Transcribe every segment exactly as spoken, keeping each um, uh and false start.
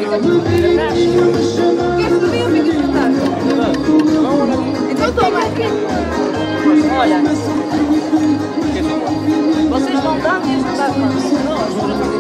Então toma aqui. Olha. Vocês vão dar e eles não dão quanto?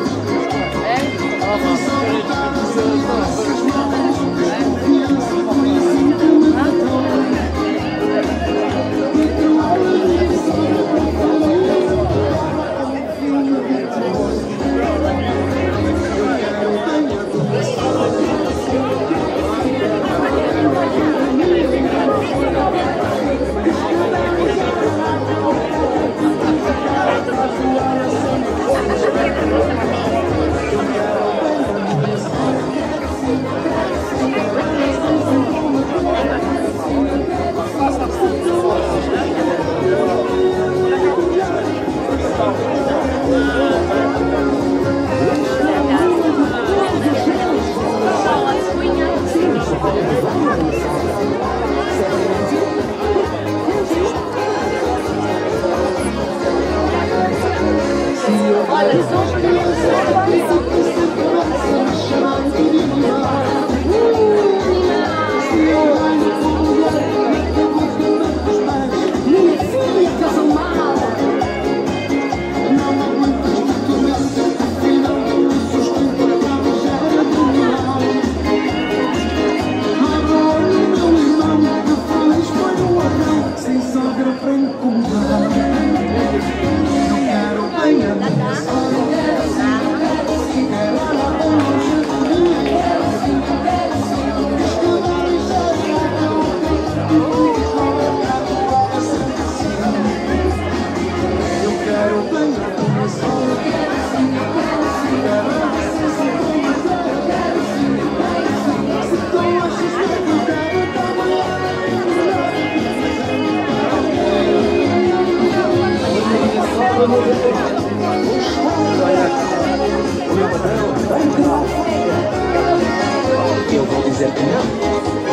Eu vou dizer que não.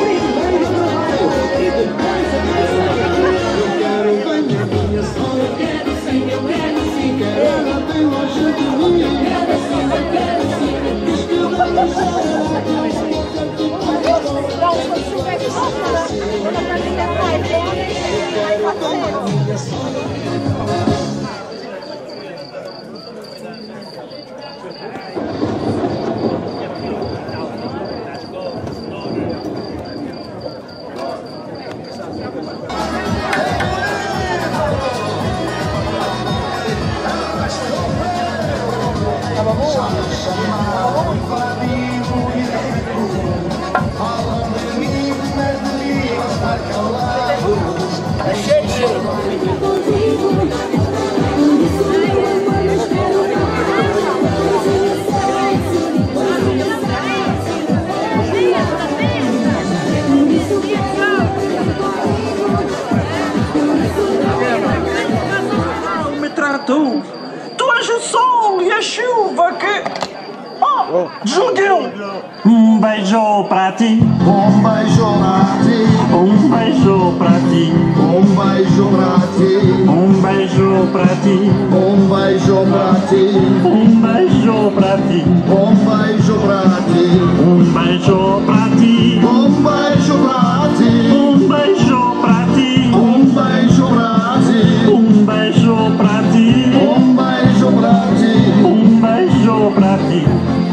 Tu és o sol e a chuva que... Oh, Judeu! Um beijo para ti. Um beijo para ti. Um beijo para ti. Um beijo para ti. Um beijo para ti. Um beijo para ti. Um beijo para ti. Um beijo para ti. Um beijo para ti. Um beijo para ti. Um beijo para ti. Um beijo para ti. Um beijo para ti. Um beijo para ti. Um beijo para ti.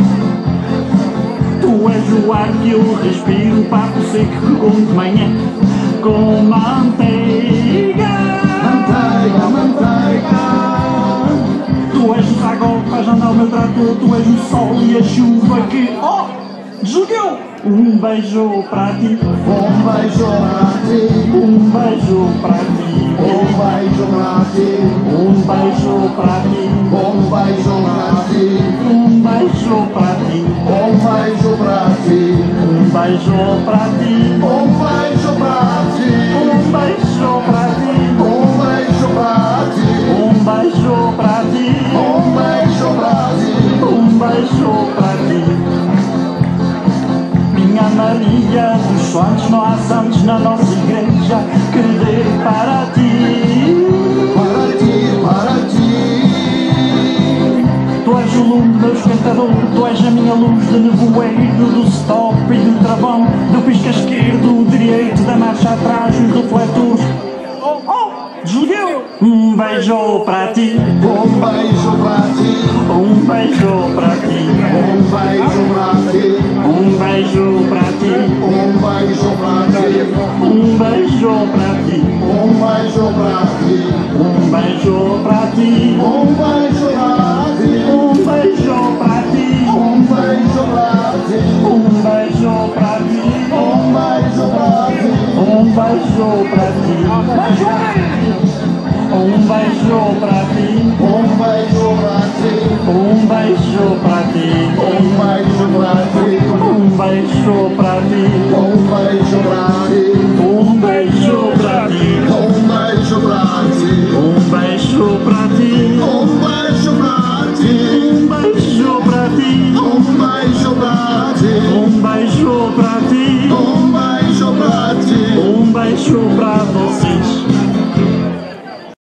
Tu és o ar que eu respiro, papo seco que como de manhã com manteiga. Manteiga, manteiga. Tu és o saco que faz andar o meu trator, tu és o sol e a chuva que... Oh! Judeu! Um beijo para ti. Um beijo para ti. Um beijo para ti. Um beijo para ti. Um beijo para ti. Um beijo para ti. Um beijo para ti. Um beijo para ti. Um beijo para ti. Um beijo para ti. Um beijo para ti. Um beijo para ti. Um beijo para ti. Um beijo para ti. Um beijo para ti. Minha Maria dos Santos, não há santos na nossa igreja que dê para ti. Para ti, para ti. Tu és o lume do meu esquentador, tu és a minha luz de nevoeiro, do stop e do travão, do pisca esquerdo, direito, da marcha atrás, os refletores. Oh, oh, Julião! Um beijo para ti, Um beijo pra ti, um beijo para ti, um beijo pra ti, um beijo para ti, um beijo pra ti, um beijo para ti, um beijo pra ti, um beijo para ti, um beijo pra ti, um beijo para ti, um beijo pra ti, um beijo para ti, um beijo pra ti, um beijo para ti. Um beijo pra ti, um beijo pra ti, um beijo pra ti, um beijo pra ti, um beijo pra ti, um beijo pra ti, um beijo pra ti, um beijo pra ti, um beijo pra ti, um beijo pra ti, um beijo pra ti, um beijo pra ti, um beijo pra ti, um beijo pra ti, um beijo pra vocês.